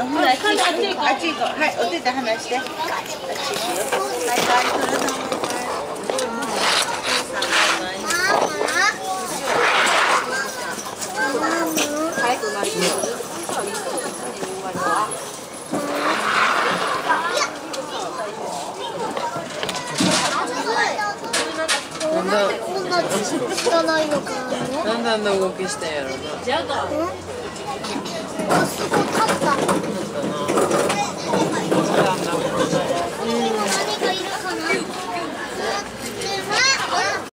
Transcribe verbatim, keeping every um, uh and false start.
ほら、あっち行こう。あっち行こう。はい、お手で離して。あっち行くよ。バイバイ、それぞれ。早く生まれてる。 なんだなんであんな動きしてんやろな。